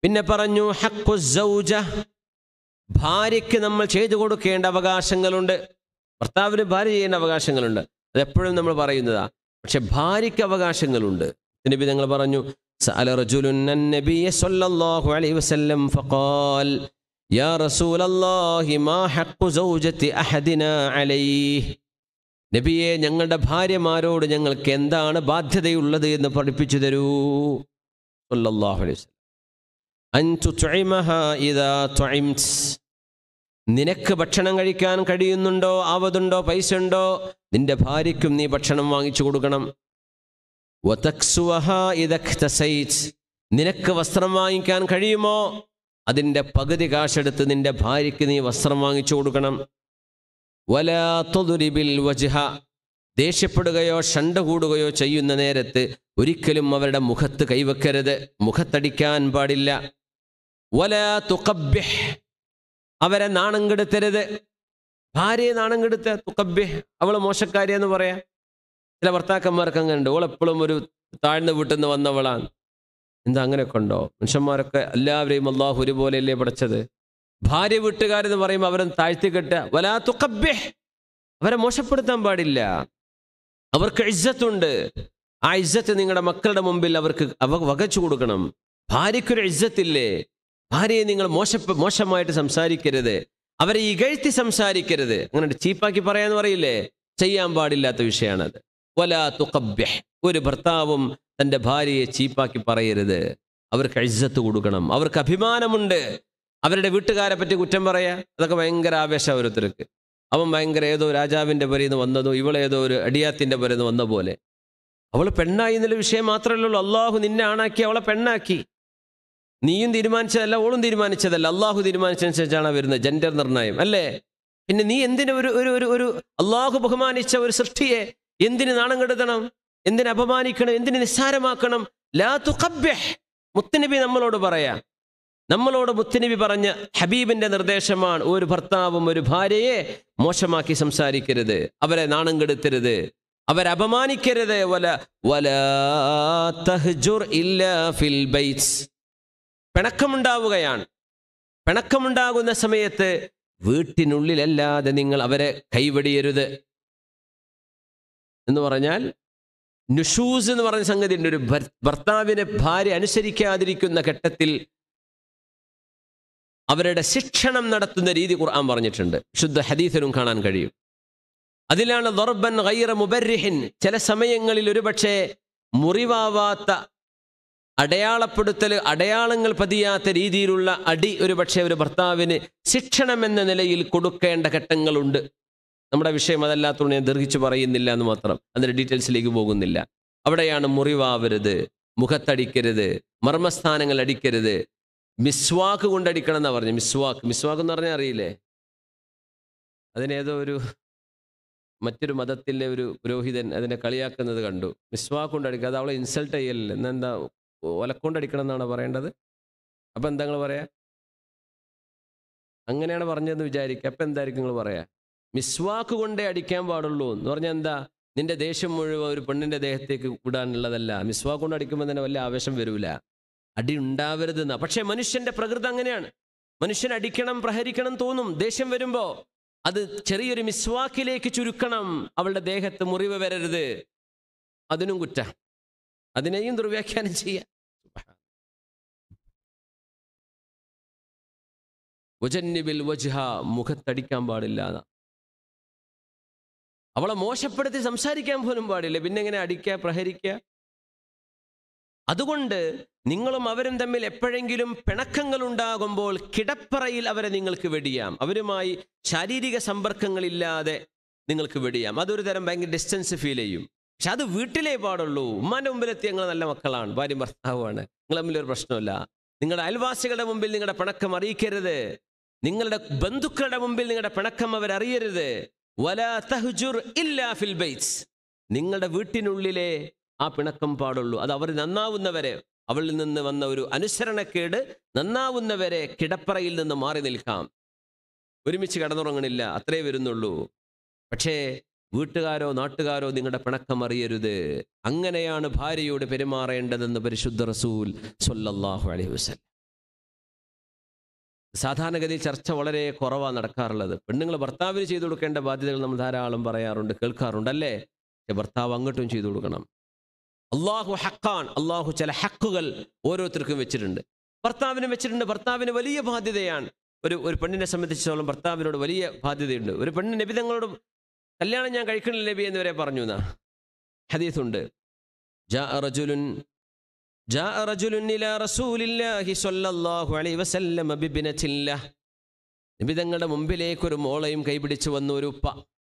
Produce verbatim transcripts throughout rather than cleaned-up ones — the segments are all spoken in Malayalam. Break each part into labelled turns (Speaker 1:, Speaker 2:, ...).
Speaker 1: പിന്നെ പറഞ്ഞു ഹഖ്ഖു സൗജ, ഭാര്യയ്ക്ക് നമ്മൾ ചെയ്തു കൊടുക്കേണ്ട അവകാശങ്ങളുണ്ട്. ഭർത്താവിന് ഭാര്യ ചെയ്യേണ്ട അവകാശങ്ങളുണ്ട്, അതെപ്പോഴും നമ്മൾ പറയുന്നതാ. പക്ഷെ ഭാര്യയ്ക്ക് അവകാശങ്ങളുണ്ട്. നബി തങ്ങൾ പറഞ്ഞു സഅല റജുലുൻ നബിയ സ്വല്ലല്ലാഹു അലൈഹി വസല്ലം ഫഖാൽ യാ റസൂലല്ലാഹി മാ ഹഖ്ഖു സൗജതി അഹദിനാ അലൈഹി. നബിയെ, ഞങ്ങളുടെ ഭാര്യമാരോട് ഞങ്ങൾക്ക് എന്താണ് ബാധ്യതയുള്ളത് എന്ന് പഠിപ്പിച്ചു തരൂ. സ്വല്ലല്ലാഹു അലൈഹി വസല്ലം അൻ തുത്ഇമഹാ ഇദാ തുഇംത, നിനക്ക് ഭക്ഷണം കഴിക്കാൻ കഴിയുന്നുണ്ടോ, ആവതുണ്ടോ, പൈസ ഉണ്ടോ, നിന്റെ ഭാര്യയ്ക്കും നീ ഭക്ഷണം വാങ്ങിച്ചു കൊടുക്കണം. വതക്സുവഹാ ഇദാ ഇഖ്തസൈത, നിനക്ക് വസ്ത്രം വാങ്ങിക്കാൻ കഴിയുമോ, അതിൻ്റെ പകുതി കാശെടുത്ത് നിന്റെ ഭാര്യയ്ക്ക് നീ വസ്ത്രം വാങ്ങിച്ചു കൊടുക്കണം. വലാ തുദ്രിബിൽ വജ്ഹ, ദേഷ്യപ്പെടുകയോ ഷണ്ട കൂടുകയോ ചെയ്യുന്ന നേരത്ത് ഒരിക്കലും അവരുടെ മുഖത്ത് കൈവെക്കരുത്, മുഖത്തടിക്കാൻ പാടില്ല. വലാ തുഖബ്ബിഹ്, അവരെ നാണം കെടുത്തരുത്. ഭാര്യയെ നാണം കെടുത്ത തുഖബ്ബിഹ്, അവൾ മോശക്കാരിയെന്ന് പറയാം. ചില ഭർത്താക്കന്മാർക്ക് അങ്ങനെ ഉണ്ട്, ഓളെപ്പോഴും ഒരു താഴ്ന്ന വീട്ടിൽ നിന്ന് വന്നവളാണ്. എന്താ അങ്ങനെയൊക്കെ ഉണ്ടോ? മനുഷ്യന്മാരൊക്കെ എല്ലാവരെയും അള്ളാഹു ഒരുപോലെയല്ലേ പഠിച്ചത്? ഭാര്യ വീട്ടുകാരെന്ന് പറയുമ്പോൾ അവരെ താഴ്ത്തി കെട്ടുക. വലാ തുഖബ്ബിഹ്, അവരെ മോശപ്പെടുത്താൻ പാടില്ല. അവർക്ക് ഇസ്സത്തുണ്ട്. ആ ഇസ്സത്ത് നിങ്ങളുടെ മക്കളുടെ മുമ്പിൽ അവർക്ക് അവ വകച്ചു കൊടുക്കണം. ഭാര്യയ്ക്കൊരു ഇസ്സത്തില്ലേ? ഭാര്യയെ നിങ്ങൾ മോശ മോശമായിട്ട് സംസാരിക്കരുത്, അവരെ ഇകഴ്ത്തി സംസാരിക്കരുത്. അങ്ങനെ ചീപ്പാക്കി പറയാന്ന് പറയില്ലേ, ചെയ്യാൻ പാടില്ലാത്ത വിഷയമാണത്. വലാ തുഖബ്ബിഹ്, ഒരു ഭർത്താവും തൻ്റെ ഭാര്യയെ ചീപ്പാക്കി പറയരുത്. അവർക്ക് ഇസ്സത്ത് കൊടുക്കണം. അവർക്ക് അഭിമാനമുണ്ട്. അവരുടെ വീട്ടുകാരെ പറ്റി കുറ്റം പറയാ, അതൊക്കെ ഭയങ്കര ആവേശം ഓരോരുത്തർക്ക്. അവൻ ഭയങ്കര ഏതോ രാജാവിൻ്റെ പുരയിൽ നിന്ന് വന്നതോ, ഇവളേതോ ഒരു അടിയാത്തിൻ്റെ പുരയിൽ നിന്ന് വന്ന പോലെ. അവൾ പെണ്ണായി എന്നുള്ള വിഷയം മാത്രമല്ലേ ഉള്ളൂ. അള്ളാഹു നിന്നെ ആണാക്കി, അവളെ പെണ്ണാക്കി. നീയും തീരുമാനിച്ചതല്ല, ഓളും തീരുമാനിച്ചതല്ല, അള്ളാഹു തീരുമാനിച്ചതനുസരിച്ചാണ് വരുന്നത്. ജെൻഡർ നിർണയം അല്ലേ? പിന്നെ നീ എന്തിന് ഒരു ഒരു ഒരു ഒരു അള്ളാഹു ബഹുമാനിച്ച ഒരു സൃഷ്ടിയെ എന്തിന് നാണം കെടുത്തണം, എന്തിന് അപമാനിക്കണം, എന്തിന് നിസ്സാരമാക്കണം? ലാ തുഖബ്ബിഹ്, മുത്തുനബി നമ്മളോട് പറയാ, നമ്മളോട് മുത്തുനബി പറഞ്ഞ ഹബീബിന്റെ നിർദ്ദേശമാണ്. ഒരു ഭർത്താവും ഒരു ഭാര്യയെ മോശമാക്കി സംസാരിക്കരുത്, അവരെ നാണം കെടുത്തരുത്, അവരെ അപമാനിക്കരുത്. വല വലാ തഹ്ജുർ ഇല്ലാ ഫിൽ ബൈത്ത്, പിണക്കമുണ്ടാവുകയാണ്. പിണക്കമുണ്ടാകുന്ന സമയത്ത് വീട്ടിനുള്ളിലല്ലാതെ നിങ്ങൾ അവരെ കൈവെടിയരുത്. എന്ന് പറഞ്ഞാൽ നുഷൂസ് എന്ന് പറഞ്ഞ സംഗതി ഉണ്ട്. ഒരു ഭർത്താവിനെ ഭാര്യ അനുസരിക്കാതിരിക്കുന്ന ഘട്ടത്തിൽ അവരുടെ ശിക്ഷണം നടത്തുന്ന രീതി ഖുർആൻ പറഞ്ഞിട്ടുണ്ട്. ശുദ്ധ ഹദീസിലും കാണാൻ കഴിയും. അതിലാണ് ദർബൻ ഗൈറ മുബർരിഹിൻ, ചില സമയങ്ങളിൽ ഒരുപക്ഷെ മുറിവാവാത്ത, അടയാളപ്പെടുത്തൽ, അടയാളങ്ങൾ പതിയാത്ത രീതിയിലുള്ള അടി ഒരുപക്ഷെ ഒരു ഭർത്താവിന് ശിക്ഷണം എന്ന നിലയിൽ കൊടുക്കേണ്ട ഘട്ടങ്ങളുണ്ട്. നമ്മുടെ വിഷയം അതല്ലാത്തതുകൊണ്ട് ഞാൻ ദീർഘിച്ചു പറയുന്നില്ല എന്ന് മാത്രം, അതിൻ്റെ ഡീറ്റെയിൽസിലേക്ക് പോകുന്നില്ല. അവിടെയാണ് മുറിവാവരുത്, മുഖത്തടിക്കരുത്, മർമ്മസ്ഥാനങ്ങൾ അടിക്കരുത്. മിസ്വാക്ക് കൊണ്ടടിക്കണം എന്നാ പറഞ്ഞു. മിസ്വാക്ക് മിസ്വാക്ക് എന്ന് പറഞ്ഞാൽ അറിയില്ലേ? അതിനേതോ ഒരു മറ്റൊരു മതത്തിലെ ഒരു പുരോഹിതൻ അതിനെ കളിയാക്കുന്നത് കണ്ടു. മിസ്വാക്ക് കൊണ്ടടിക്കുക, അത് അവളെ ഇൻസൾട്ട് ചെയ്യല്ലേ, എന്നെന്താ ഒലക്കൊണ്ടടിക്കണം എന്നാണ് പറയേണ്ടത്. അപ്പം എന്താ നിങ്ങൾ പറയാ? അങ്ങനെയാണ് പറഞ്ഞതെന്ന് വിചാരിക്കുക. അപ്പം എന്തായിരിക്കും നിങ്ങൾ പറയാ? മിസ്വാക്ക് കൊണ്ടേ അടിക്കാൻ പാടുള്ളൂ എന്ന് പറഞ്ഞാൽ എന്താ? നിന്റെ ദേഷ്യം മുഴുവൻ ഒരു പെണ്ണിന്റെ ദേഹത്തേക്ക് വിടാനുള്ളതല്ല. മിസ്വാക്ക് കൊണ്ട് അടിക്കുമ്പോൾ തന്നെ വല്ല ആവേശം വരൂല, അടി ഉണ്ടാവരുതെന്ന. പക്ഷെ മനുഷ്യന്റെ പ്രകൃതി അങ്ങനെയാണ്. മനുഷ്യൻ അടിക്കണം, പ്രഹരിക്കണം തോന്നും. ദേഷ്യം വരുമ്പോ അത് ചെറിയൊരു മിസ്വാക്കിലേക്ക് ചുരുക്കണം. അവളുടെ ദേഹത്ത് മുറിവ് വരരുത്, അതിനും കുറ്റ, അതിനെയും ദുർവ്യാഖ്യാനം ചെയ്യാം. വജന്നിബിൽ വജ്ഹ, മുഖത്തടിക്കാൻ പാടില്ല. അവളെ മോശപ്പെടുത്തി സംസാരിക്കാൻ പോലും പാടില്ല. പിന്നെ എങ്ങനെ അടിക്കുക, പ്രഹരിക്കുക? അതുകൊണ്ട് നിങ്ങളും അവരും തമ്മിൽ എപ്പോഴെങ്കിലും പിണക്കങ്ങൾ ഉണ്ടാകുമ്പോൾ കിടപ്പറയിൽ അവരെ നിങ്ങൾക്ക് വെടിയാം. അവരുമായി ശാരീരിക സമ്പർക്കങ്ങളില്ലാതെ നിങ്ങൾക്ക് വെടിയാം. അതൊരു തരം ഭയങ്കര ഡിസ്റ്റൻസ് ഫീൽ ചെയ്യും. പക്ഷെ അത് വീട്ടിലേ പാടുള്ളൂ. ഉമ്മാന്റെ മുമ്പിലെത്തി ഞങ്ങൾ നല്ല മക്കളാണ്, ഭാര്യ ഭർത്താവാണ്, നിങ്ങൾ തമ്മിലൊരു പ്രശ്നമില്ല. നിങ്ങളുടെ അയൽവാസികളുടെ മുമ്പിൽ നിങ്ങളുടെ പിണക്കം അറിയിക്കരുത്. നിങ്ങളുടെ ബന്ധുക്കളുടെ മുമ്പിൽ നിങ്ങളുടെ പിണക്കം അവരറിയരുത്. വലാ തഹ്ജുർ ഇല്ലാ ഫിൽ ബൈത്ത്, നിങ്ങളുടെ വീട്ടിനുള്ളിലെ ആ പിണക്കം പാടുള്ളൂ. അത് അവർ നന്നാവുന്നവരെ, അവളിൽ നിന്ന് വന്ന ഒരു അനുസരണക്കേട് നന്നാവുന്നവരെ കിടപ്പറയിൽ നിന്ന് മാറി നിൽക്കാം. ഒരുമിച്ച് കിടന്നുറങ്ങണില്ല, അത്രേ വരുന്നുള്ളൂ. പക്ഷേ വീട്ടുകാരോ നാട്ടുകാരോ നിങ്ങളുടെ പിണക്കം അറിയരുത്. അങ്ങനെയാണ് ഭാര്യയോട് പെരുമാറേണ്ടതെന്ന് പരിശുദ്ധ റസൂൽ സ്വല്ലല്ലാഹു അലൈഹി വസല്ലം. സാധാരണഗതിയിൽ ചർച്ച വളരെ കുറവാണ് നടക്കാറുള്ളത്. പെണ്ണുങ്ങൾ ഭർത്താവിന് ചെയ്തു കൊടുക്കേണ്ട ബാധ്യതകൾ നമ്മൾ ധാരാളം പറയാറുണ്ട്, കേൾക്കാറുണ്ട് അല്ലേ? പക്ഷെ ഭർത്താവ് അങ്ങോട്ടും ചെയ്തു കൊടുക്കണം. അള്ളാഹു ഹക്കാൻ, അള്ളാഹു ചില ഹക്കുകൾ ഓരോരുത്തർക്കും വെച്ചിട്ടുണ്ട്, ഭർത്താവിനും വെച്ചിട്ടുണ്ട്. ഭർത്താവിന് വലിയ ബാധ്യതയാണ്. ഒരു ഒരു പെണ്ണിനെ സംബന്ധിച്ചിടത്തോളം ഭർത്താവിനോട് വലിയ ബാധ്യതയുണ്ട്. ഒരു പെണ്ണ് നബി തങ്ങളോട് കല്യാണം ഞാൻ കഴിക്കണില്ല നബി എന്ന് വരെ പറഞ്ഞു എന്നാ ഹദീസുണ്ട്. ജാഅ റജുലുൻ ജാഅ റജുലുൻ ഇലാ റസൂലില്ലാഹി സ്വല്ലല്ലാഹു അലൈഹി വസല്ലം ബിബ്നതില്ലാഹ്. നബി തങ്ങളുടെ മുമ്പിലേക്ക് ഒരു മോളയും കൈപിടിച്ചു വന്നു ഒരു ഉപ്പ.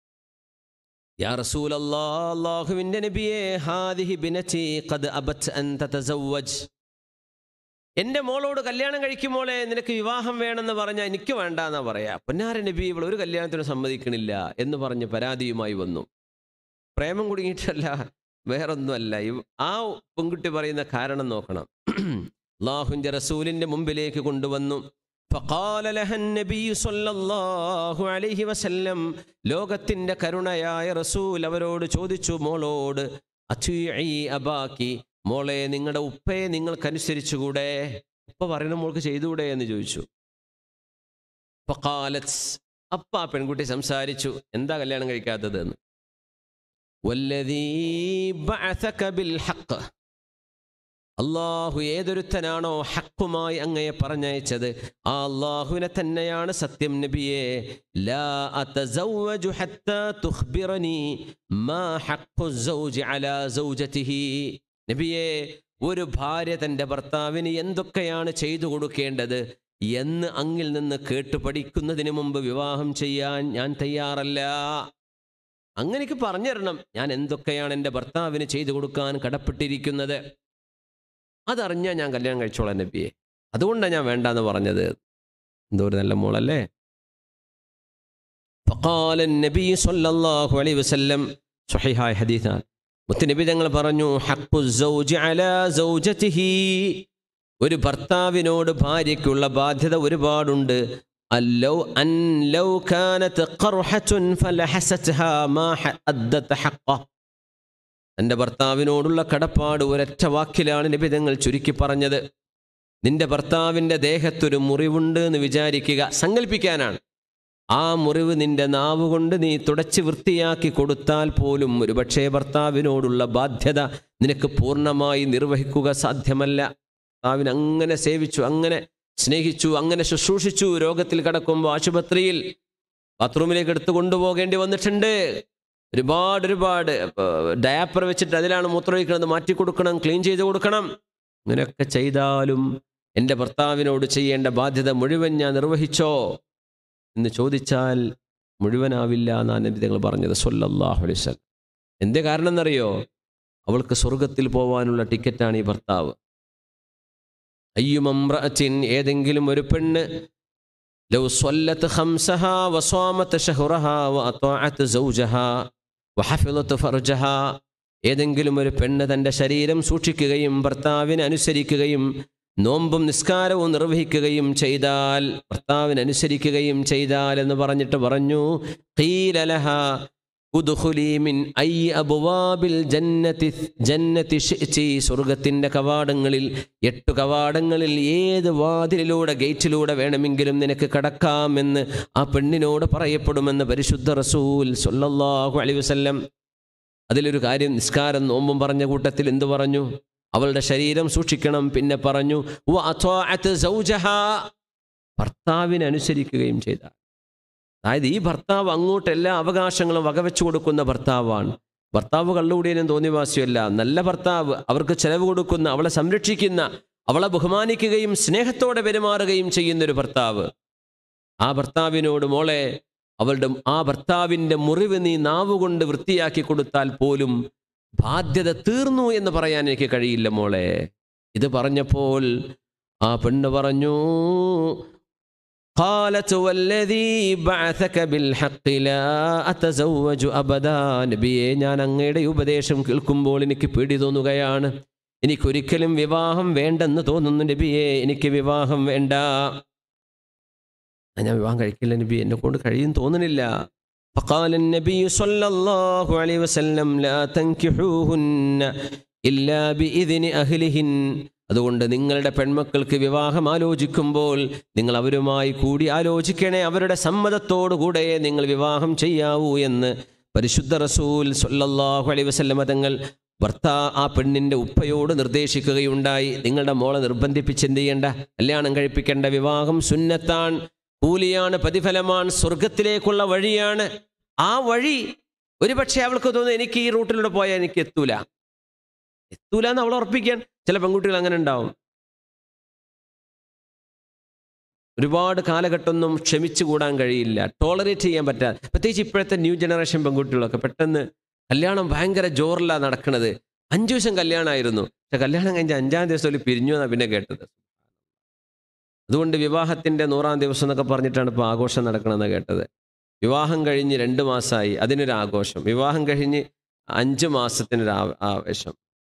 Speaker 1: യാ റസൂലല്ലാഹ്, അല്ലാഹുവിൻ്റെ നബിയേ, ഹാദിഹി ബിനതി ഖദ് അബത് അൻ തതസവ്വജ്. എൻ്റെ മോളോട് കല്യാണം കഴിക്കുമോളെ, നിനക്ക് വിവാഹം വേണമെന്ന് പറഞ്ഞാൽ എനിക്ക് വേണ്ട എന്നാ പറയാ. പൊന്നാര നബി, ഇവൾ ഒരു കല്യാണത്തിന് സമ്മതിക്കണില്ല എന്ന് പറഞ്ഞ് പരാതിയുമായി വന്നു. പ്രേമം കുടുങ്ങിയിട്ടല്ല, വേറൊന്നുമല്ല. ആ പെൺകുട്ടി പറയുന്ന കാരണം നോക്കണം. അല്ലാഹുവിൻ്റെ റസൂലിൻ്റെ മുമ്പിലേക്ക് കൊണ്ടുവന്നു. ഫഖാല ലഹൻ നബിയ്യു സ്വല്ലല്ലാഹു അലൈഹി വസല്ലം, ലോകത്തിൻ്റെ കരുണയായ റസൂൽ അവരോട് ചോദിച്ചു, മോളോട്, അത്വീഇ അബാക്കി, മോളെ നിങ്ങളുടെ ഉപ്പയെ നിങ്ങൾക്കനുസരിച്ചുകൂടെ? ഉപ്പ പറയുന്ന മോൾക്ക് ചെയ്തുകൂടെ എന്ന് ചോദിച്ചു. ഫഖാലത്ത്, അപ്പ ആ പെൺകുട്ടി സംസാരിച്ചു, എന്താ കല്യാണം കഴിക്കാത്തത് എന്ന്. വല്ലദീ ബഅസക ബിൽ ഹഖ്, അള്ളാഹു ഏതൊരുത്തനാണോ ഹക്കുമായി അങ്ങയെ പറഞ്ഞയച്ചത് ആ അള്ളാഹുവിനെ തന്നെയാണ് സത്യം നബിയെ. ലാ അതസവ്വജു ഹത്താ തുഖ്ബിറനി മാ ഹഖ്ഖു സൗജി അലാ സൗജതിഹി. നബിയെ, ഒരു ഭാര്യ തൻ്റെ ഭർത്താവിന് എന്തൊക്കെയാണ് ചെയ്തു കൊടുക്കേണ്ടത് എന്ന് അങ്ങിൽ നിന്ന് കേട്ടു പഠിക്കുന്നതിന് മുമ്പ് വിവാഹം ചെയ്യാൻ ഞാൻ തയ്യാറല്ല. അങ്ങനെക്ക് പറഞ്ഞു തരണം, ഞാൻ എന്തൊക്കെയാണ് എൻ്റെ ഭർത്താവിന് ചെയ്തു കൊടുക്കാൻ കടപ്പെട്ടിരിക്കുന്നത്. അതറിഞ്ഞാൽ ഞാൻ കല്യാണം കഴിച്ചോളാം നബിയെ. അതുകൊണ്ടാണ് ഞാൻ വേണ്ടാന്ന് പറഞ്ഞത്. എന്തോ ഒരു നല്ല മോളല്ലേ. ഫഖാല നബി സ്വല്ലല്ലാഹു അലൈഹി വസല്ലം, സ്വഹീഹായ ഹദീസാണ്. മുത്തുനബി തങ്ങൾ പറഞ്ഞു, ഹഖ്ഖു സൗജി അലാ സൗജതിഹി, ഒരു ഭർത്താവിനോട് ഭാര്യയ്ക്കുള്ള ബാധ്യത ഒരുപാടുണ്ട്. അല്ലൗ അൻ ലൗ കാനത് ഖർഹത്തുൻ ഫലഹസത്ഹാ മാ അദ്ദത ഹഖ്ഖ. തൻ്റെ ഭർത്താവിനോടുള്ള കടപ്പാട് ഒരൊറ്റ വാക്കിലാണ് നബി തങ്ങൾ ചുരുക്കി പറഞ്ഞത്. നിന്റെ ഭർത്താവിൻ്റെ ദേഹത്തൊരു മുറിവുണ്ട് എന്ന് വിചാരിക്കുക, സങ്കല്പിക്കാനാണ്. ആ മുറിവ് നിന്റെ നാവ് കൊണ്ട് നീ തുടച്ച് വൃത്തിയാക്കി കൊടുത്താൽ പോലും ഒരുപക്ഷേ ഭർത്താവിനോടുള്ള ബാധ്യത നിനക്ക് പൂർണ്ണമായി നിർവഹിക്കുക സാധ്യമല്ല. ഭർത്താവിനെ അങ്ങനെ സേവിച്ചു, അങ്ങനെ സ്നേഹിച്ചു, അങ്ങനെ ശുശ്രൂഷിച്ചു. രോഗത്തിൽ കിടക്കുമ്പോൾ ആശുപത്രിയിൽ ബാത്റൂമിലേക്ക് എടുത്തു കൊണ്ടുപോകേണ്ടി വന്നിട്ടുണ്ട്. ഒരുപാട് ഒരുപാട് ഡയാപ്പർ വെച്ചിട്ട് അതിലാണ് മൂത്രമൊഴിക്കുന്നത്, മാറ്റി കൊടുക്കണം, ക്ലീൻ ചെയ്ത് കൊടുക്കണം. അങ്ങനെയൊക്കെ ചെയ്താലും എൻ്റെ ഭർത്താവിനോട് ചെയ്യേണ്ട ബാധ്യത മുഴുവൻ ഞാൻ നിർവഹിച്ചോ എന്ന് ചോദിച്ചാൽ മുഴുവനാവില്ല എന്നാണ് നബി തങ്ങൾ പറഞ്ഞത് സ്വല്ലല്ലാഹു അലൈഹി വസല്ലം. എന്തേ കാരണം എന്നറിയോ? അവൾക്ക് സ്വർഗത്തിൽ പോവാനുള്ള ടിക്കറ്റാണ് ഈ ഭർത്താവ്. അയ്യുമംറഅത്തിൻ, ഏതെങ്കിലും ഒരു പെണ്ണ്, ലൗ സ്വല്ലത്ത് ഖംസഹാ വസ്വാമത്ത് ശഹ്റഹാ വഅത്വഅത്ത് സൗജഹാ വഹഫിളത്ത് ഫർജഹാ, ഏതെങ്കിലും ഒരു പെണ്ണ് തൻ്റെ ശരീരം സൂക്ഷിക്കുകയും ഭർത്താവിനെ അനുസരിക്കുകയും നോമ്പും നിസ്കാരവും നിർവഹിക്കുകയും ചെയ്താൽ, ഭർത്താവിനെ അനുസരിക്കുകയും ചെയ്താൽ എന്ന് പറഞ്ഞിട്ട് പറഞ്ഞു, ഖീല ലഹാ ഉദ്ഖുലി മിൻ ഐ അബ്വാബിൽ ജന്നതി ജന്നതി ശിഅ്തി, സ്വർഗ്ഗത്തിൻ്റെ കവാടങ്ങളിൽ, എട്ട് കവാടങ്ങളിൽ ഏത് വാതിലിലൂടെ, ഗേറ്റിലൂടെ വേണമെങ്കിലും നിനക്ക് കടക്കാമെന്ന് ആ പെണ്ണിനോട് പറയപ്പെടുമെന്ന് പരിശുദ്ധ റസൂൽ സ്വല്ലല്ലാഹു അലൈഹി വസല്ലം. അതിലൊരു കാര്യം, നിസ്കാരം നോമ്പും പറഞ്ഞ കൂട്ടത്തിൽ എന്തു പറഞ്ഞു? അവളുടെ ശരീരം സൂക്ഷിക്കണം. പിന്നെ പറഞ്ഞു വഅത്വഅത് സൗജഹാ, ഭർത്താവിനെ അനുസരിക്കുകയും ചെയ്താൽ. അതായത് ഈ ഭർത്താവ് അങ്ങോട്ട് എല്ലാ അവകാശങ്ങളും വകവെച്ചു കൊടുക്കുന്ന ഭർത്താവാണ്. ഭർത്താവ് കള്ളുകൂടിയനും തോന്നിവാസിയല്ല. നല്ല ഭർത്താവ്, അവർക്ക് ചെലവ് കൊടുക്കുന്ന, അവളെ സംരക്ഷിക്കുന്ന, അവളെ ബഹുമാനിക്കുകയും സ്നേഹത്തോടെ പെരുമാറുകയും ചെയ്യുന്നൊരു ഭർത്താവ്. ആ ഭർത്താവിനോട് മോളെ, അവളുടെ ആ ഭർത്താവിൻ്റെ മുറിവ് നീ നാവുകൊണ്ട് വൃത്തിയാക്കി കൊടുത്താൽ പോലും ബാധ്യത തീർന്നു എന്ന് പറയാൻ എനിക്ക് കഴിയില്ല മോളെ. ഇത് പറഞ്ഞപ്പോൾ ആ പെണ്ണ് പറഞ്ഞു, ഖാലത്ത് വല്ലദീ ബഅസക ബിൽ ഹഖ് ലാ അതസവ്വജു അബദാ. നബിയെ, ഞാൻ അങ്ങയുടെ ഉപദേശം കേൾക്കുമ്പോൾ എനിക്ക് പേടി തോന്നുകയാണ്. എനിക്കൊരിക്കലും വിവാഹം വേണ്ടെന്ന് തോന്നുന്നു നബിയെ, എനിക്ക് വിവാഹം വേണ്ട, ഞാൻ വിവാഹം കഴിക്കില്ല നബി, എന്നെ കൊണ്ട് കഴിയും തോന്നുന്നില്ല. فقال النبي صلى الله عليه وسلم لا تنكحوهن إلا بإذن أهلهن. അതുകൊണ്ട് നിങ്ങളുടെ പെൺമക്കൾക്ക് വിവാഹം ആലോചിക്കുമ്പോൾ നിങ്ങൾ അവരുമായി കൂടി ആലോചിക്കണേ. അവരുടെ സമ്മതത്തോടുകൂടെ നിങ്ങൾ വിവാഹം ചെയ്യാവൂ എന്ന് പരിശുദ്ധ റസൂൽ സ്വല്ലല്ലാഹു അലൈഹി വസല്ലമ തങ്ങൾ ഭർത്താ ആ പെണ്ണിൻ്റെ ഉപ്പയോട് നിർദ്ദേശിക്കുകയുണ്ടായി. നിങ്ങളുടെ മോളെ നിർബന്ധിപ്പിച്ച് എന്ത് ചെയ്യേണ്ട, കല്യാണം കഴിപ്പിക്കേണ്ട. വിവാഹം സുന്നത്താൻ, കൂലിയാണ്, പ്രതിഫലമാണ്, സ്വർഗത്തിലേക്കുള്ള വഴിയാണ്. ആ വഴി ഒരുപക്ഷെ അവൾക്ക് തോന്നുന്നു എനിക്ക് ഈ റൂട്ടിലൂടെ പോയാൽ എനിക്ക് എത്തൂല എത്തൂല എന്ന് അവൾ ഉറപ്പിക്കാൻ. ചില പെൺകുട്ടികൾ അങ്ങനെ ഉണ്ടാവും. ഒരുപാട് കാലഘട്ടമൊന്നും ക്ഷമിച്ചു കൂടാൻ കഴിയില്ല, ടോളറേറ്റ് ചെയ്യാൻ പറ്റാതെ. പ്രത്യേകിച്ച് ഇപ്പോഴത്തെ ന്യൂ ജനറേഷൻ പെൺകുട്ടികളൊക്കെ പെട്ടെന്ന് കല്യാണം ഭയങ്കര ജോറിലാണ് നടക്കുന്നത്. അഞ്ചു ദിവസം കല്യാണമായിരുന്നു, പക്ഷെ കല്യാണം കഴിഞ്ഞ അഞ്ചാം ദിവസം പിരിഞ്ഞു എന്നാണ് പിന്നെ കേട്ടത്. അതുകൊണ്ട് വിവാഹത്തിൻ്റെ നൂറാം ദിവസം എന്നൊക്കെ പറഞ്ഞിട്ടാണ് ഇപ്പോൾ ആഘോഷം നടക്കണമെന്ന് കേട്ടത്. വിവാഹം കഴിഞ്ഞ് രണ്ട് മാസമായി, അതിനൊരു ആഘോഷം. വിവാഹം കഴിഞ്ഞ് അഞ്ച് മാസത്തിനൊരു ആവേശം.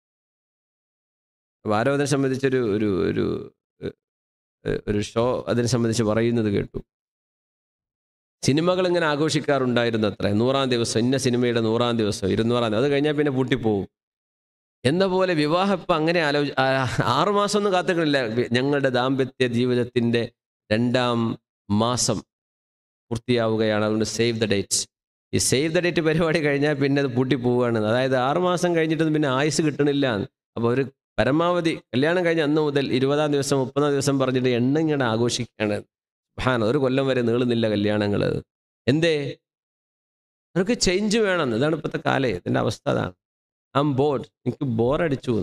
Speaker 1: ആരോധനെ സംബന്ധിച്ചൊരു ഒരു ഒരു ഒരു ഷോ അതിനെ സംബന്ധിച്ച് പറയുന്നത് കേട്ടു. സിനിമകൾ ഇങ്ങനെ ആഘോഷിക്കാറുണ്ടായിരുന്നു അത്ര. നൂറാം ദിവസം, ഇന്ന സിനിമയുടെ നൂറാം ദിവസം, ഇരുന്നൂറാം ദിവസം, അത് കഴിഞ്ഞാൽ പിന്നെ പൂട്ടിപ്പോവും എന്ന പോലെ വിവാഹം ഇപ്പം അങ്ങനെ ആലോചി ആറുമാസം ഒന്നും കാത്തുകളില്ല. ഞങ്ങളുടെ ദാമ്പത്യ ജീവിതത്തിൻ്റെ രണ്ടാം മാസം പൂർത്തിയാവുകയാണ്. അതുകൊണ്ട് സേവ് ദ ഡേറ്റ്. ഈ സേവ് ദ ഡേറ്റ് പരിപാടി കഴിഞ്ഞാൽ പിന്നെ അത് പൂട്ടിപ്പോവുകയാണ്. അതായത് ആറുമാസം കഴിഞ്ഞിട്ടൊന്നും പിന്നെ ആയുസ് കിട്ടണില്ല. അപ്പോൾ ഒരു പരമാവധി കല്യാണം കഴിഞ്ഞ അന്ന് മുതൽ ഇരുപതാം ദിവസം മുപ്പതാം ദിവസം പറഞ്ഞിട്ട് എണ്ണ ഇങ്ങനെ ആഘോഷിക്കുകയാണ്. ഹാൻ ഒരു കൊല്ലം വരെ നീളുന്നില്ല കല്യാണങ്ങൾ. എന്തേ? അവർക്ക് ചേഞ്ച് വേണം. ഇതാണ് ഇപ്പോഴത്തെ കാലം, ഇതിൻ്റെ അവസ്ഥ അതാണ്. ഐ ആം ബോർഡ്, എനിക്ക് ബോറടിച്ചു.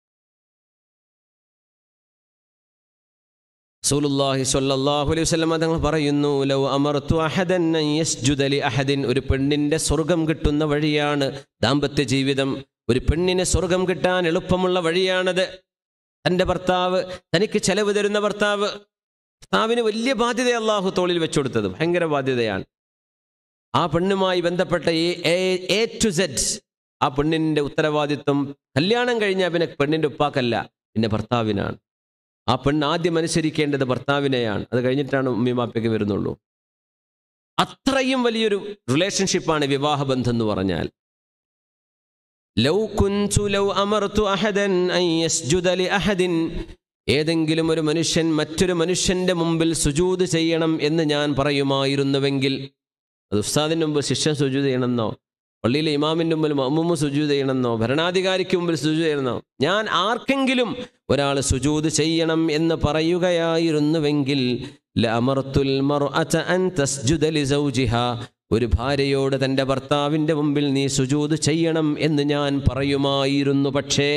Speaker 1: റസൂലുള്ളാഹി സ്വല്ലല്ലാഹു അലൈഹി വസല്ലം തങ്ങൾ പറയുന്നു, ലൗ അമർതു അഹദൻ അൻ യസ്ജുദ ലി അഹദിൻ. ഒരു പെണ്ണിൻ്റെ സ്വർഗം കിട്ടുന്ന വഴിയാണ് ദാമ്പത്യ ജീവിതം. ഒരു പെണ്ണിന് സ്വർഗം കിട്ടാൻ എളുപ്പമുള്ള വഴിയാണത്. തൻ്റെ ഭർത്താവ്, തനിക്ക് ചെലവ് തരുന്ന ഭർത്താവ്, ഭർത്താവിന് വലിയ ബാധ്യത അള്ളാഹു തോളിൽ വെച്ചുകൊടുത്തത്, ഭയങ്കര ബാധ്യതയാണ്. ആ പെണ്ണുമായി ബന്ധപ്പെട്ട എ ടു സെഡ് ആ പെണ്ണിൻ്റെ ഉത്തരവാദിത്വം കല്യാണം കഴിഞ്ഞാൽ പിന്നെ പെണ്ണിൻ്റെ ഉപ്പാക്കല്ല, പിന്നെ ഭർത്താവിനാണ്. ആ പെണ്ണ് ആദ്യം അനുസരിക്കേണ്ടത് ഭർത്താവിനെയാണ്. അത് കഴിഞ്ഞിട്ടാണ് ഉമ്മിമാപ്പയ്ക്ക് വരുന്നുള്ളൂ. അത്രയും വലിയൊരു റിലേഷൻഷിപ്പാണ് വിവാഹബന്ധം എന്ന് പറഞ്ഞാൽ. ലൗ കുൻതു ലൗ അമർതു അഹദൻ അൻ യസ്ജുദ ലി അഹദിൻ. ഏതെങ്കിലും ഒരു മനുഷ്യൻ മറ്റൊരു മനുഷ്യൻ്റെ മുമ്പിൽ സുജൂദ് ചെയ്യണം എന്ന് ഞാൻ പറയുമായിരുന്നുവെങ്കിൽ, അത് ഉസ്താദിൻ്റെ മുമ്പിൽ ശിഷ്യൻ സുജൂദ് ചെയ്യണമെന്നോ, പള്ളിയിലെ ഇമാമിൻ്റെ മുമ്പിൽ മഅ്മൂം സുജൂദ് ചെയ്യണമെന്നോ, ഭരണാധികാരിക്ക് മുമ്പിൽ സുജൂദ് ചെയ്യണമെന്നോ, ഞാൻ ആർക്കെങ്കിലും ഒരാൾ സുജൂദ് ചെയ്യണം എന്ന് പറയുകയായിരുന്നുവെങ്കിൽ ലഅമർതുൽ മർഅത അൻ തസ്ജുദ ലി സൗജിഹാ. ഒരു ഭാര്യയോട് തൻ്റെ ഭർത്താവിൻ്റെ മുമ്പിൽ നീ സുജൂദ് ചെയ്യണം എന്ന് ഞാൻ പറയുമായിരുന്നു. പക്ഷേ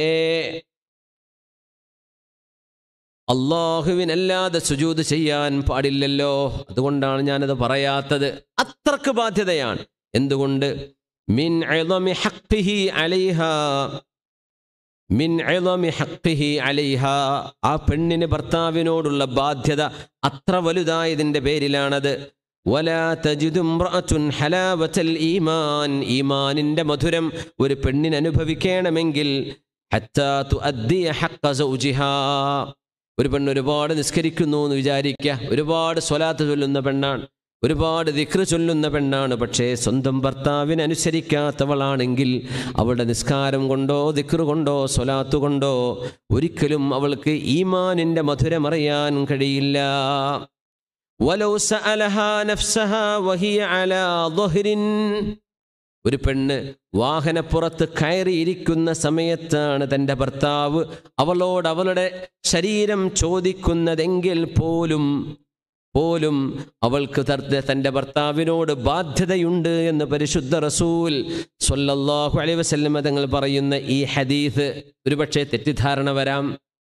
Speaker 1: അല്ലാഹുവിനല്ലാതെ സുജൂദ് ചെയ്യാൻ പാടില്ലല്ലോ. അതുകൊണ്ടാണ് ഞാനത് പറയാത്തത്. അത്രക്ക് ബാധ്യതയാണ്. എന്തുകൊണ്ട്? മിൻ ഇളമി ഹഖ്ഖിഹി അലൈഹാ മിൻ ഇളമി ഹഖ്ഖിഹി അലൈഹാ. ആ പെണ്ണിന് ഭർത്താവിനോടുള്ള ബാധ്യത അത്ര വലുതായതിൻ്റെ പേരിലാണത്. വലാ തജിദു ഇംറഅത്തുൻ ഹലാവത്തൽ ഈമാൻ. ഈമാനിൻ്റെ മധുരം ഒരു പെണ്ണിന് അനുഭവിക്കണമെങ്കിൽ ഹത്താ തുഅദ്ദിയ ഹഖ്ഖ സൗജിഹാ. ഒരു പെണ്ണ് ഒരുപാട് നിസ്കരിക്കുന്നു എന്ന് വിചാരിക്കുക, ഒരുപാട് സ്വലാത്ത് ചൊല്ലുന്ന പെണ്ണാണ്, ഒരുപാട് ദിക്ർ ചൊല്ലുന്ന പെണ്ണാണ്, പക്ഷേ സ്വന്തം ഭർത്താവിനെ അനുസരിക്കാത്തവളാണെങ്കിൽ അവളുടെ നിസ്കാരം കൊണ്ടോ ദിക്ർ കൊണ്ടോ സ്വലാത്ത് കൊണ്ടോ ഒരിക്കലും അവൾക്ക് ഈമാനിൻ്റെ മധുരമറിയാൻ കഴിയില്ല. വലൗ സഅലഹാ നഫ്സഹാ വഹിയ അലാ ളഹ്റിൻ. ഒരു പെണ്ണ് വാഹനപ്പുറത്ത് കയറിയിരിക്കുന്ന സമയത്താണ് തൻ്റെ ഭർത്താവ് അവളോട് അവളുടെ ശരീരം ചോദിക്കുന്നതെങ്കിൽ പോലും പോലും അവൾക്ക് തൻ്റെ ഭർത്താവിനോട് ബാധ്യതയുണ്ട് എന്ന് പരിശുദ്ധ റസൂൽ സ്വല്ലല്ലാഹു അലൈഹി വസല്ലം തങ്ങൾ പറയുന്ന ഈ ഹദീസ് ഒരുപക്ഷെ തെറ്റിദ്ധാരണ വരാം.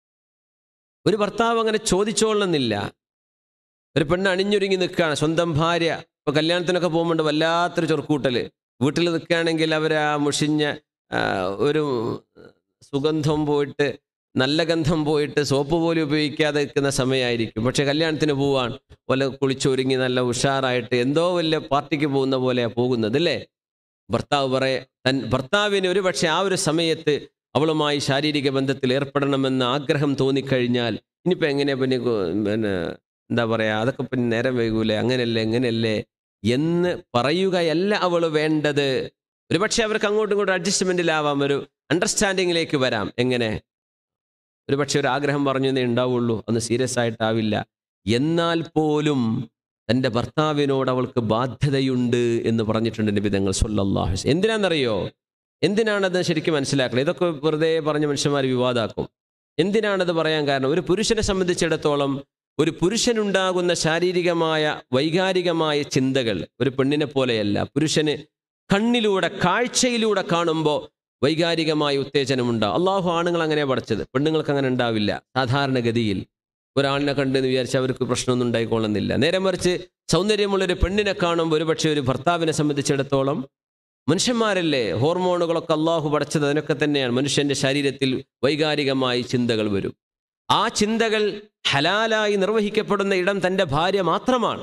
Speaker 1: ഒരു ഭർത്താവ് അങ്ങനെ ചോദിച്ചോളുന്നില്ല. ഒരു പെണ്ണ് അണിഞ്ഞൊരുങ്ങി നിൽക്കുകയാണ്, സ്വന്തം ഭാര്യ. ഇപ്പോൾ കല്യാണത്തിനൊക്കെ പോകുമ്പോൾ വല്ലാത്തൊരു ചൊറുക്കൂട്ടൽ. വീട്ടിൽ നിൽക്കുകയാണെങ്കിൽ അവർ ആ മുഷിഞ്ഞ ഒരു സുഗന്ധം പോയിട്ട്, നല്ല ഗന്ധം പോയിട്ട് സോപ്പ് പോലും ഉപയോഗിക്കാതെ നിൽക്കുന്ന സമയമായിരിക്കും. പക്ഷെ കല്യാണത്തിന് പോവാൻ വല്ല കുളിച്ചൊരുങ്ങി നല്ല ഉഷാറായിട്ട് എന്തോ വലിയ പാർട്ടിക്ക് പോകുന്ന പോലെയാണ് പോകുന്നത് അല്ലേ? ഭർത്താവ് പറയെ തൻ ഭർത്താവിന് ഒരു പക്ഷേ ആ ഒരു സമയത്ത് അവളുമായി ശാരീരിക ബന്ധത്തിൽ ഏർപ്പെടണമെന്ന് ആഗ്രഹം തോന്നിക്കഴിഞ്ഞാൽ ഇനിയിപ്പോൾ എങ്ങനെയാ പിന്നെ പിന്നെ എന്താ പറയുക, അതൊക്കെ പിന്നെ നേരം വൈകൂലേ, അങ്ങനെയല്ലേ എങ്ങനെയല്ലേ എന്ന് പറയുകയല്ല അവൾ വേണ്ടത്. ഒരുപക്ഷെ അവർക്ക് അങ്ങോട്ടും ഇങ്ങോട്ടും അഡ്ജസ്റ്റ്മെൻറ്റിലാവാം, ഒരു അണ്ടർസ്റ്റാൻഡിങ്ങിലേക്ക് വരാം. എങ്ങനെ? ഒരു പക്ഷെ ഒരു ആഗ്രഹം പറഞ്ഞു എന്നേ ഉണ്ടാവുള്ളൂ, അന്ന് സീരിയസ് ആയിട്ടാവില്ല. എന്നാൽ പോലും തൻ്റെ ഭർത്താവിനോട് അവൾക്ക് ബാധ്യതയുണ്ട് എന്ന് പറഞ്ഞിട്ടുണ്ട് നബി തങ്ങൾ സ്വല്ലല്ലാഹു അലൈഹി വസല്ലം. എന്തിനാണെന്നറിയോ? എന്തിനാണത് ശരിക്കും മനസ്സിലാക്കണം. ഇതൊക്കെ വെറുതെ പറഞ്ഞ് മനുഷ്യന്മാർ വിവാദമാക്കും. എന്തിനാണത് പറയാൻ കാരണം? ഒരു പുരുഷനെ സംബന്ധിച്ചിടത്തോളം ഒരു പുരുഷനുണ്ടാകുന്ന ശാരീരികമായ വൈകാരികമായ ചിന്തകൾ ഒരു പെണ്ണിനെ പോലെയല്ല. പുരുഷന് കണ്ണിലൂടെ കാഴ്ചയിലൂടെ കാണുമ്പോൾ വൈകാരികമായ ഉത്തേജനമുണ്ടാവും. അള്ളാഹു ആണുങ്ങൾ അങ്ങനെ പഠിച്ചത്, പെണ്ണുങ്ങൾക്ക് അങ്ങനെ ഉണ്ടാവില്ല. സാധാരണഗതിയിൽ ഒരാളിനെ കണ്ടെന്ന് വിചാരിച്ച് അവർക്ക് പ്രശ്നമൊന്നും ഉണ്ടായിക്കൊള്ളുന്നില്ല. നേരെ മറിച്ച് സൗന്ദര്യമുള്ളൊരു പെണ്ണിനെ കാണുമ്പോൾ ഒരുപക്ഷെ ഒരു ഭർത്താവിനെ സംബന്ധിച്ചിടത്തോളം, മനുഷ്യന്മാരല്ലേ, ഹോർമോണുകളൊക്കെ അള്ളാഹു പഠിച്ചത് അതിനൊക്കെ തന്നെയാണ്. മനുഷ്യൻ്റെ ശരീരത്തിൽ വൈകാരികമായി ചിന്തകൾ വരും. ആ ചിന്തകൾ ഹലാലായി നിർവഹിക്കപ്പെടുന്ന ഇടം തൻ്റെ ഭാര്യ മാത്രമാണ്.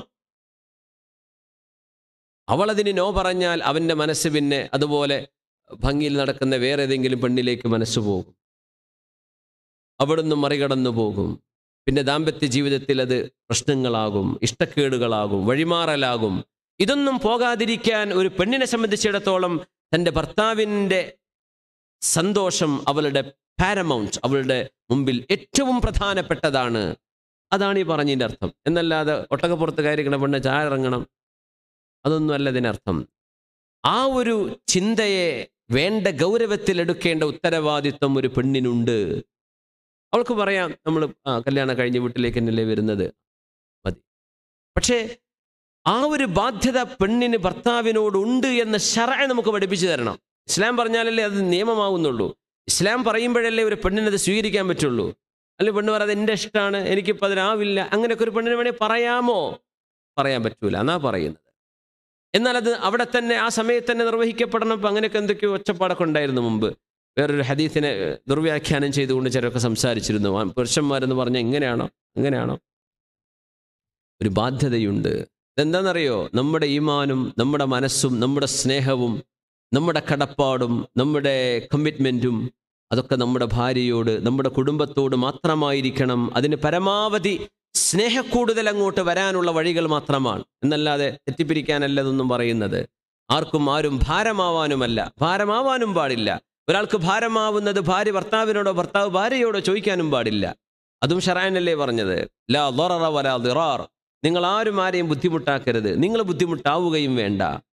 Speaker 1: അവളതിന് നോ പറഞ്ഞാൽ അവൻ്റെ മനസ്സ് പിന്നെ അതുപോലെ ഭംഗിയിൽ നടക്കുന്ന വേറെ ഏതെങ്കിലും പെണ്ണിലേക്ക് മനസ്സ് പോകും, അവിടുന്ന് മറികടന്നു പോകും. പിന്നെ ദാമ്പത്യ ജീവിതത്തിൽ അത് പ്രശ്നങ്ങളാകും, ഇഷ്ടക്കേടുകളാകും, വഴിമാറലാകും. ഇതൊന്നും പോകാതിരിക്കാൻ ഒരു പെണ്ണിനെ സംബന്ധിച്ചിടത്തോളം തൻ്റെ ഭർത്താവിൻ്റെ സന്തോഷം അവളുടെ പാരമൗണ്ട്, അവളുടെ മുമ്പിൽ ഏറ്റവും പ്രധാനപ്പെട്ടതാണ്. അതാണ് ഈ പറഞ്ഞതിൻ്റെ അർത്ഥം. എന്നല്ലാതെ ഒട്ടകപ്പുറത്ത് കയറിക്കണ പെണ്ണ് ചായറങ്ങണം, അതൊന്നും അല്ല ഇതിനർത്ഥം. ആ ഒരു ചിന്തയെ വേണ്ട ഗൗരവത്തിലെടുക്കേണ്ട ഉത്തരവാദിത്വം ഒരു പെണ്ണിനുണ്ട്. അവൾക്ക് പറയാം, നമ്മൾ ആ കല്യാണം കഴിഞ്ഞ് വീട്ടിലേക്ക് തന്നെയല്ലേ വരുന്നത്, മതി. പക്ഷേ ആ ഒരു ബാധ്യത പെണ്ണിന് ഭർത്താവിനോടുണ്ട് എന്ന് ശർഅ് നമുക്ക് പഠിപ്പിച്ചു തരണം. ഇസ്ലാം പറഞ്ഞാലല്ലേ അത് നിയമമാവുന്നുള്ളൂ. ഇസ്ലാം പറയുമ്പോഴല്ലേ ഒരു പെണ്ണിനത് സ്വീകരിക്കാൻ പറ്റുള്ളൂ. അല്ലെ പെണ്ണ് പറയാതെ എൻ്റെ ഇഷ്ടമാണ്, എനിക്കിപ്പോൾ അതിനാവില്ല, അങ്ങനെയൊക്കെ ഒരു പെണ്ണിന് വേണേൽ പറയാമോ? പറയാൻ പറ്റൂല എന്നാ പറയുന്നത്. എന്നാൽ അത് അവിടെ തന്നെ ആ സമയത്ത് തന്നെ നിർവഹിക്കപ്പെടണം. അപ്പം അങ്ങനെയൊക്കെ എന്തൊക്കെയോ ഒച്ചപ്പാടൊക്കെ ഉണ്ടായിരുന്നു മുമ്പ്. വേറൊരു ഹദീസിനെ ദുർവ്യാഖ്യാനം ചെയ്തുകൊണ്ട് ചിലരൊക്കെ സംസാരിച്ചിരുന്നു. പുരുഷന്മാരെന്ന് പറഞ്ഞാൽ ഇങ്ങനെയാണോ അങ്ങനെയാണോ? ഒരു ബാധ്യതയുണ്ട്. ഇതെന്താണെന്നറിയോ? നമ്മുടെ ഈമാനും നമ്മുടെ മനസ്സും നമ്മുടെ സ്നേഹവും നമ്മുടെ കടപ്പാടും നമ്മുടെ കമ്മിറ്റ്മെൻറ്റും അതൊക്കെ നമ്മുടെ ഭാര്യയോട് നമ്മുടെ കുടുംബത്തോട് മാത്രമായിരിക്കണം. അതിന് പരമാവധി സ്നേഹക്കൂടുതൽ അങ്ങോട്ട് വരാനുള്ള വഴികൾ മാത്രമാണ്. എന്നല്ലാതെ തെറ്റിപ്പിരിക്കാനല്ല ഇതൊന്നും പറയുന്നത്. ആർക്കും ആരും ഭാരമാവാനുമല്ല, ഭാരമാവാനും പാടില്ല. ഒരാൾക്ക് ഭാരമാവുന്നത് ഭാര്യ ഭർത്താവിനോടോ ഭർത്താവ് ഭാര്യയോടോ ചോദിക്കാനും പാടില്ല. അതും ശറഅനല്ലേ പറഞ്ഞത്. ലാ ളററ വലാ ളിറാർ. നിങ്ങൾ ആരും ആരെയും ബുദ്ധിമുട്ടാക്കരുത്, നിങ്ങൾ ബുദ്ധിമുട്ടാവുകയും വേണ്ട.